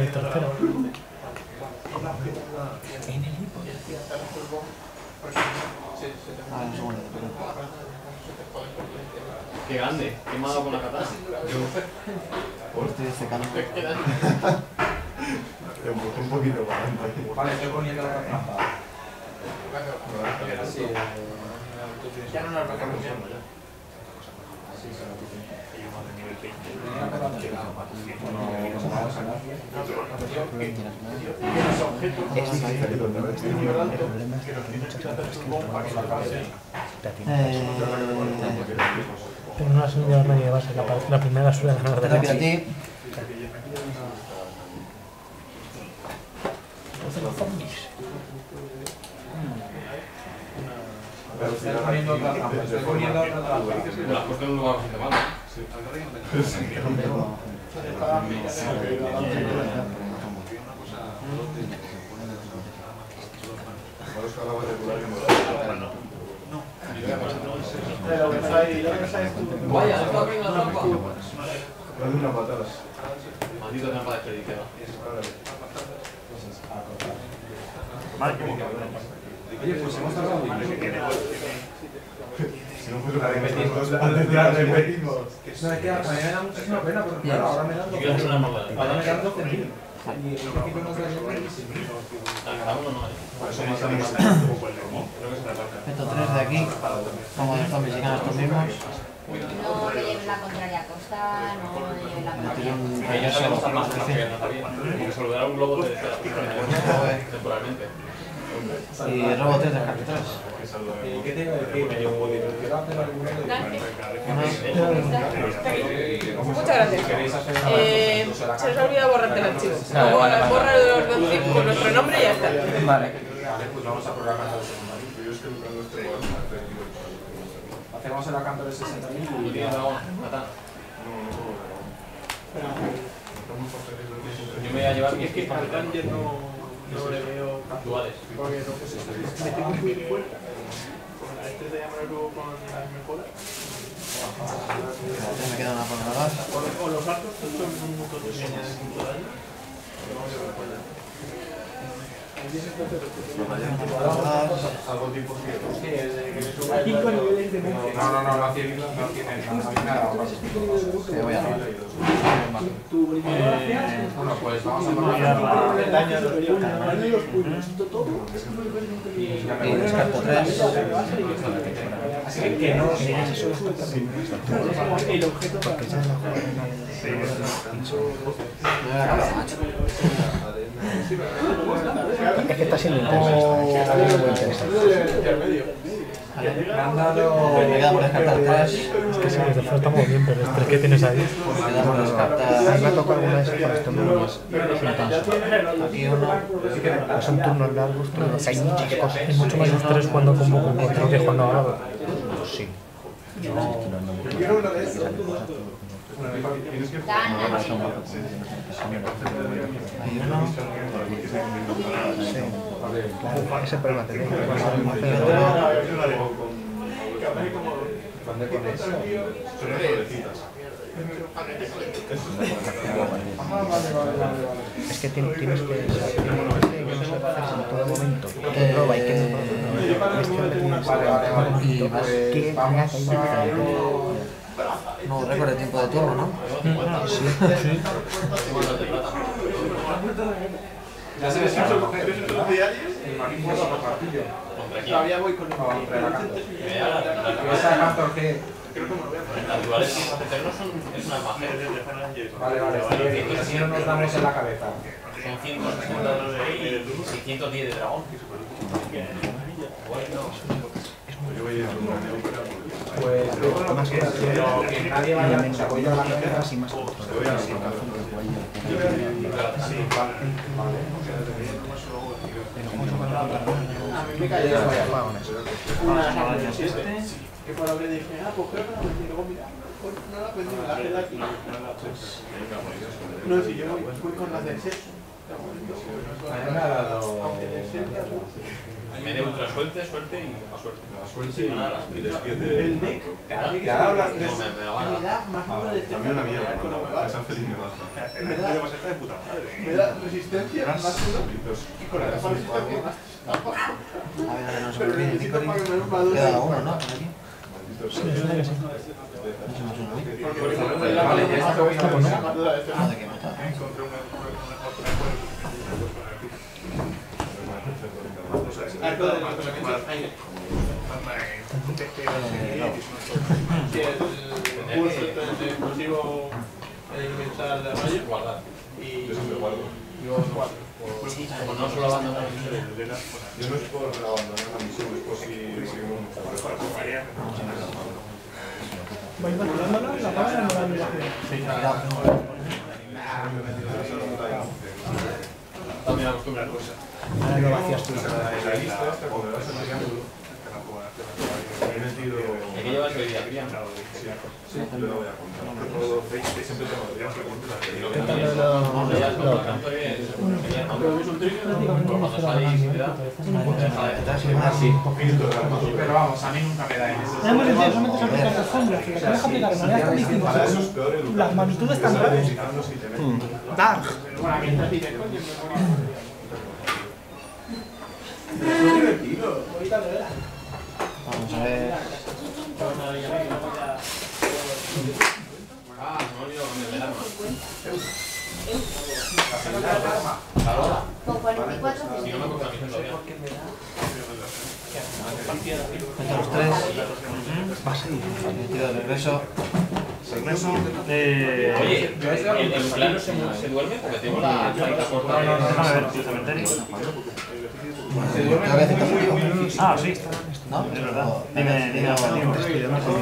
el tercero. En el hipo. Un segundo. Qué grande, qué me ha dado con la katana. Estoy secando. Un poquito más. Vale, estoy poniendo la trampa. Ya no nos va a cambiar. Pero no ha sido la media base, la primera suele ganar de Te toca a ti. Estoy poniendo otra trampa. Estoy poniendo otra trampa. Me la has puesto en un lugar bastante malo. Vaya, está bien la trampa. Dale una patada. Maldito trampa desperdiciada. Oye, pues hemos tardado mucho. Si no fuese la repetimos. Antes la repetimos. No, es que a mí me da muchísima pena porque claro, ahora me dan 12.000. Ahora me dan 12.000. Y el equipo nos da el buenísimo. Por eso más animales. Meto 3 de aquí. Como de zombies y ganan estos mismos. No te lleves la contraria costa, no lleves la contraria. Que ya sabemos más que no sabía. Porque saludar a un globo te desea temporalmente. Y robo 3 de cartas 3. ¿Qué te iba a decir? Quiero hacer alguno de... Muchas gracias. Se nos ha olvidado borrarte el archivo. Luego borra los dos zip con nuestro nombre y ya está. Vale. Pues vamos a programar el secundario. Hacemos el acanto de 60.000 y... Yo me voy a llevar 10 kits para No le veo duales. porque no, pues me tengo muy fuerte con la este de llamar luego con las mejoras Me queda una por grabar. o los arcos son un montón de daño. Algo tipo A 5 niveles de monje. No tiene nada. Me voy a robar. Bueno, pues vamos a poner El daño de los puños. Todo. Y descarto 3. Así que no El objeto para Me voy a acabar, macho. Es que está siendo intenso. me han dado... Me queda por descartar 3. Es que sí, el tercero está muy bien, pero el que tienes ahí. Me queda por A mí me descartar... toca alguna vez para estos móviles. Aquí uno. Son turnos largos, turnos que hay muchas cosas. Es mucho más estrés cuando convoco contra que cuando ahora. Pues sí. Hay uno. Sí. Ese problema tenía. Es que tienes que hacerse en todo momento. Que roba y que no No, récord de tiempo de turno, ¿no? Sí. Ya se les hizo coger los diarios y manipulo a partillo. todavía voy con Contra la canto. Esa canto que... Las duales es una magia. Vale, y así no nos damos en la cabeza. Son 160 y 110 de dragón. Pues más que nadie vaya a menos apoyo a la cabeza. más a mí me cayó que por lo que dije, pues creo que no aprendí, luego mira, no la aprendí, me la quedé aquí. No, si yo voy con las del sexo, A mí me ha dado... Me de ultra suerte y más suerte. Suerte y despierte. El deck. Que ahora hablas de... No, me da Me da más número de También una mierda, ¿no? Esa feliz me baja. Me da resistencia más uno y con la capa resistencia más. A ver, no se Pero me olvide, necesito para que me dé un Queda maduro. uno, ¿no? Por aquí. Sí, es verdad que sí. No se me suena a mí. Vale, ya está bueno. Ah, de que me está. Encontré una el curso exclusivo inventar de Arroyo y Yo siempre guardo. yo cuatro. Como no solo abandonar Yo no es por abandonar la misión, es por si seguimos. ¿Vais vacilándola? ¿La pagan o no la migración? también acostumbrar cosas. Ahora lo vacías tú. En la lista esta, cuando le das al triángulo, he metido... Hay que llevar seguridad, Cristian. Sí, yo lo voy a contar. Todo Facebook, siempre tengo que preguntar. ¿Qué tal lo otro? Cuando salís, ¿verdad? Pero vamos, a mí nunca me da en eso. Hemos sentido solamente se aplican las sombras, que las deja aplicar de maneras tan distintas. Para eso es peor educar. Las magnitudes tan raras. Utilizando si te ven. ¡Dark! Bueno, mientras dices, coño, Es divertido. Vamos a ver. Ah, se me olvidó con el verano. Con 44 Si no me cuesta a mí todavía. Cuenta los tres. Metido de regreso. Oye, ¿el plano se duerme? Porque tengo la chaita corta. Déjame ver tu cementerio. ¿Te voy a hacer frío? Ah, sí. ¿No? Es verdad. Dime un texto y demás.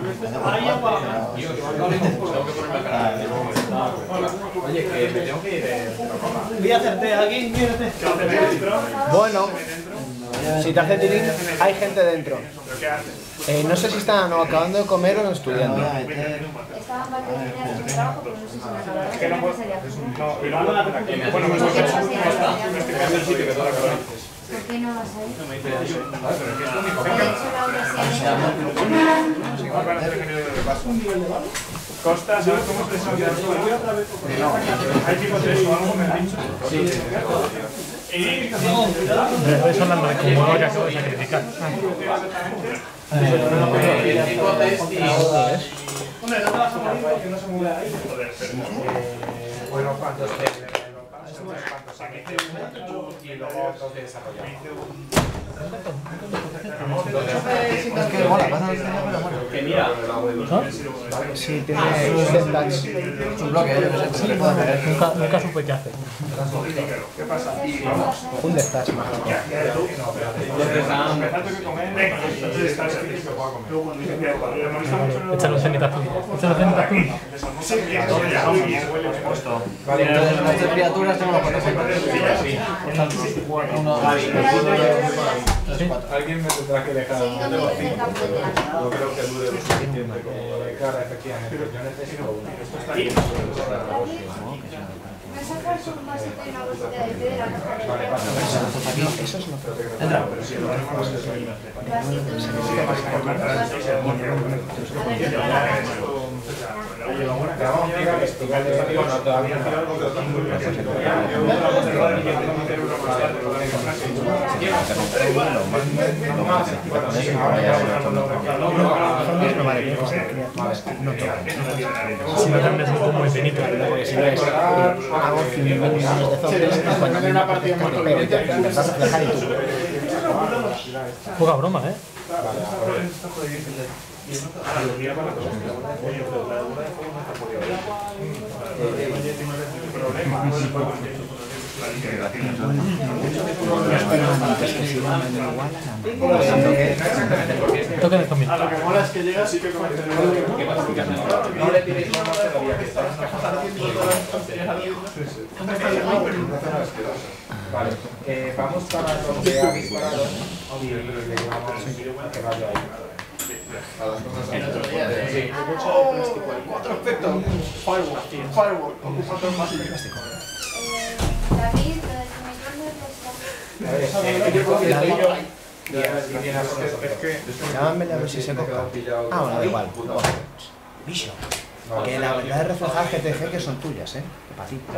Tengo que ponerme a cara. Oye, que me tengo que ir. Voy a hacerte aquí, mírate. Bueno, si te hace tilín, hay gente dentro. No sé si están o acabando de comer o estudiando. Voy a meter. estaban varios días en el trabajo, pero no sé si me acabaron. Es que no puedo. Sería justo. Y luego bueno, ¿Por qué no vas a ir a está. la Estoy cambiando el sitio que toda la hora. ¿Por qué no vas a ir? Pero es que es único. O de hecho, Laura, si Costa, ¿sabes cómo se desarrolla el suelo? No. Hay tipo 3 o algo, me han dicho. Sí. Estoy hablando de cómo lo que acabo de sacrificar. Tipo test y... Hombre, no te vas a morir porque no se mueve ahí. Joder, pero... Bueno, ¿cuántos saqué y luego dos de desarrollar? Es que mola, pasa el tiempo, pero bueno. Que mira, Sí, tiene death touch. Es un bloque, yo no sé si le puedo hacer. Nunca supe qué hacer. ¿Qué pasa? Un death touch más. Échale un cenita azul. Échale un cenita azul. Vale, entonces nuestras criaturas tengo los cuatro cuentas. Uno, dos, tres, cuatro. Alguien me tendrá que dejar. seguido me dice el campo de No creo que dure lo suficiente como... Claro, efectivamente. Yo necesito uno. ¿Me sacas un vasito y una bolsita de té de la caja de Vale, té? pasa. Eso es lo que... Entra. Bueno, todavía no. Si no cambias un poco infinito. Porque si no es hago 100 millones de zombies y cuando me una partida más pero ya te vas a reflejar y tú. Poca broma, ¿eh? Toque de zombie. Lo que mola es que llegas y que comes. No le tiréis una más todavía, que están las cajas haciendo todas las tonterías al Vale, vamos para donde ha disparado y le llevamos que vaya ahí. el otro día de... Sí. Otro aspecto. Firewall. Ocupa todo más y plástico. David Llámame a ver si se coca. Ah, bueno, da igual. Bicho. Que la verdad es reflejadas que te dejé que son tuyas, ¿eh? Que para ti.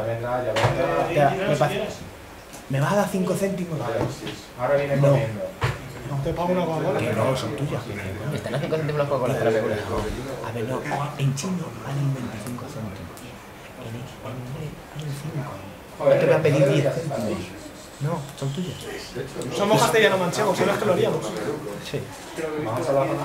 ¿Me vas a dar 5 céntimos? Ahora viene comiendo. No te pago una Coca-Cola. Que no, son tuyas. Están a 5 céntimos las Coca-Cola de la película. A ver, no. En chino valen 25 céntimos. En inglés valen 5. Te voy a pedir 10 céntimos. No, son tuyas. Somos castellanos manchegos, son los que lo haríamos. Sí. Vamos a la zona.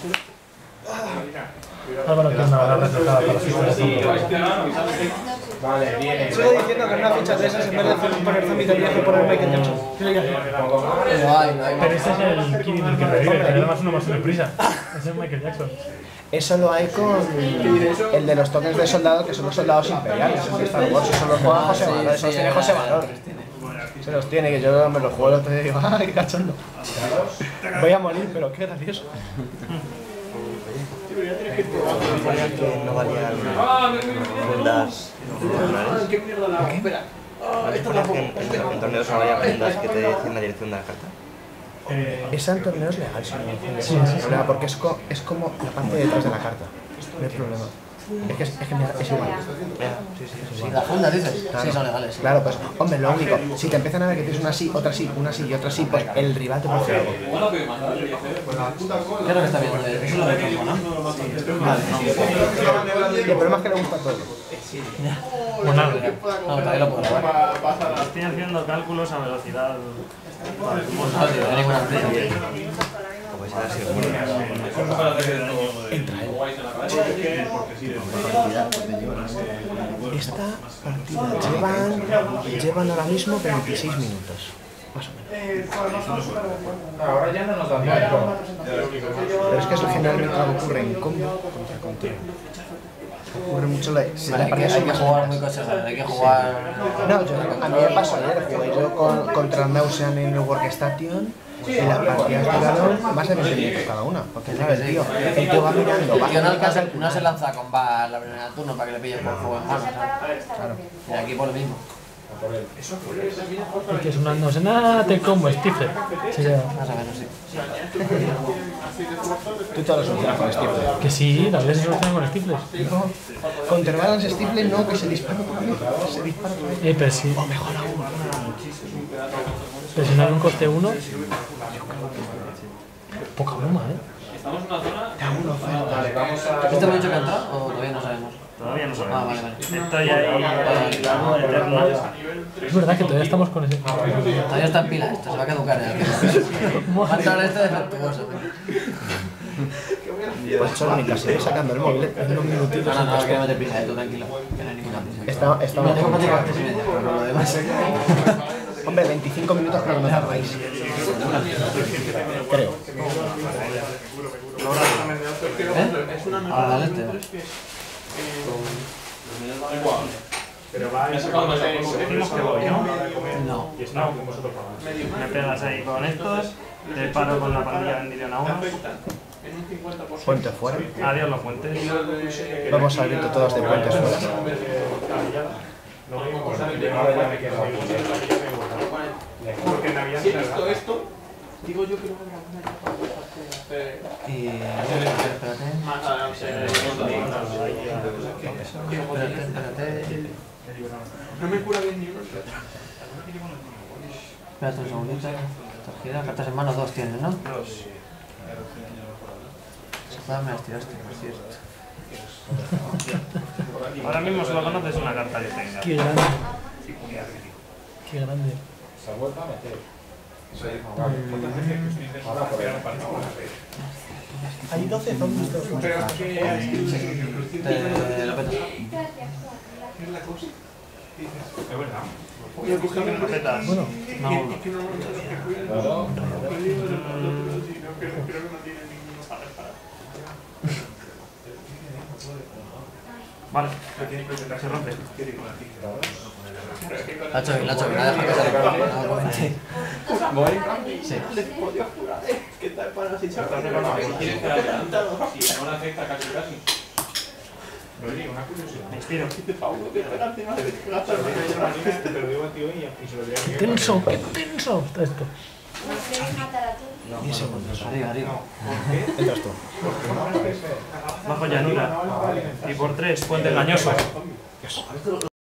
Álvaro tiene una verdad reflejada para las fichas de Vale, viene. Sigo diciendo que en una ficha de esas, en vez de poner zombie, tendrías que poner Michael Jackson. No hay. Pero ese es el Kirin, el que revive, que además uno más sorpresa. Ese es Michael Jackson. Eso lo hay con el de los tokens de soldado, que son los soldados imperiales. Es de Star Wars, eso los juega José Valor, eso los tiene José Valor. Se los tiene, que yo me los juego el otro día y digo, ¡ay, qué cachondo! Voy a morir, pero qué gracioso. Que no valían prendas internacionales. ¿Qué mierda la espera? ¿No te ponías que en torneos no valían prendas que te decían la dirección de la carta? Esa en torneos legal, sí, no hay problema, porque es como la parte de detrás de la carta. No hay problema. Es que es igual. Sí, las fundas dices. Sí, son legales. Claro, pues, hombre, lo único, si te empiezan a ver que tienes una sí, otra sí, una sí y otra sí, pues el rival te puede hacer algo. ¿Qué es lo que está viendo? Eso es lo de campo, ¿no? Vale, Y el problema es que le gusta todo. Pues nada. no, todavía lo puedo grabar. Estoy haciendo cálculos a velocidad. No tiene ninguna prisa. Pues era así, bueno. Entra él. Esta partida llevan ahora mismo 26 minutos. Más o menos. Ahora ya no nos da tiempo. Pero es que eso generalmente lo que ocurre en combo contra control. Ocurre mucho la Vale, hay que jugar muy cosas, hay que jugar... No, a mí me pasó ayer, jugué yo contra Meusean en el Workstation y las partidas duraron más de 20 minutos cada una. Porque sabes, tío, el tío va mirando, va Yo no se lanza con bar la primera turno para que le pille por fuego en mano, ¿sabes? Claro. Y aquí por lo mismo. Porque es una no sé nada, te como Stifler. Sí, ya. Más o menos, sí. Tú te lo solucionas con Stifler. Que sí, la vida se soluciona con Stifler. No, con Terbalance Stifler no, que se dispara por ahí. Se dispara por ahí. Pero sí. O mejor aún. Pero si no hay un coste 1. Poca broma, Estamos en una zona. Vale, vamos a... ¿Este lo he dicho que entra o todavía no sabemos? Todavía no sabemos. Ah, vale, vale. Estoy ahí eterno. Es verdad que todavía estamos con ese. Todavía está en pila esto, se va a caducar en el tiempo. Va a entrar este defectuoso. Pues son ni casi sacando el móvil en unos minutitos. No, es que no meter prisa, tú tranquilo. Que no hay ninguna prisa. Estamos Tengo que llegar a 3:30, pero lo demás. Hombre, 25 minutos para que no tardáis. Creo. Ahora dale este. Pero va a ir cuando decimos que voy, ¿no? No. No. Me pegas ahí con estos, te paro con la pandilla en Didion a uno. Puente fuera. Adiós los puentes. Vamos a abrir todos de puentes fuera. Porque en Navidad esto, digo yo que no me Y... espérate. Espérate. No me cura bien ni uno. Espérate un segundito. Tarjeta, cartas en mano, 2 tienes, ¿no? 2. Me las tiraste, por cierto. ahora mismo solo conoces una carta que tenga. Qué grande. Qué grande. Se ha vuelto a meter. Hay 12 zombies todos. Pero es que... Te lo peto. Es verdad. Bueno, No. Vale, se rompe. La ha hecho bien, la ha dejado que se le no comenté. Sí. ¿Qué tal para si Si no le afecta casi casi. Pero oye, una curiosidad. Pero que espera encima de que gastar te lo digo a ti hoy y se lo diré a ¡Qué tenso! ¡Qué tenso está esto! ¿Nos quieres matar a ti? 10 segundos, arriba. Entras tú. Bajo llanura. Y por 3, puente engañoso.